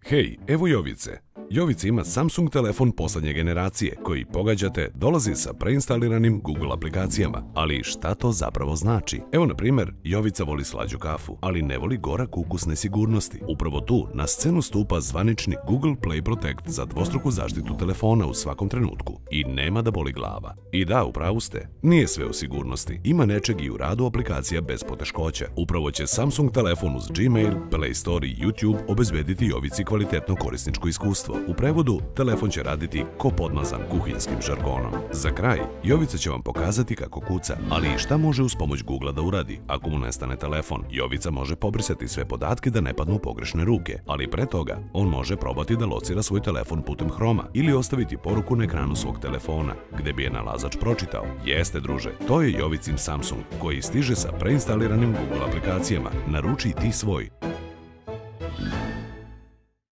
Hej, evo Jovice. Jovica ima Samsung telefon poslednje generacije koji, pogađate, dolazi sa preinstaliranim Google aplikacijama. Ali šta to zapravo znači? Evo, na primjer, Jovica voli slađu kafu, ali ne voli gorak ukus nesigurnosti. Upravo tu na scenu stupa zvanični Google Play Protect za dvostruku zaštitu telefona u svakom trenutku. I nema da boli glava. I da, upravu ste, nije sve u sigurnosti. Ima nečeg i u radu aplikacija bez poteškoća. Upravo će Samsung telefon uz Gmail, Play Store i YouTube obezbediti Jovici kvalitetno korisničko iskustvo. U prevodu, telefon će raditi ko podmazan kuhinskim žargonom. Za kraj, Jovica će vam pokazati kako kuca, ali i šta može uz pomoć Google da uradi. Ako mu nestane telefon, Jovica može pobrisati sve podatke da ne padnu u pogrešne ruke, ali pre toga, on može probati da locira svoj telefon putem Chroma ili ostaviti poruku na ekranu svog telefona, gde bi je nalazač pročitao. Jeste, druže, to je Jovicin Samsung, koji stiže sa preinstaliranim Google aplikacijama. Naruči i ti svoj.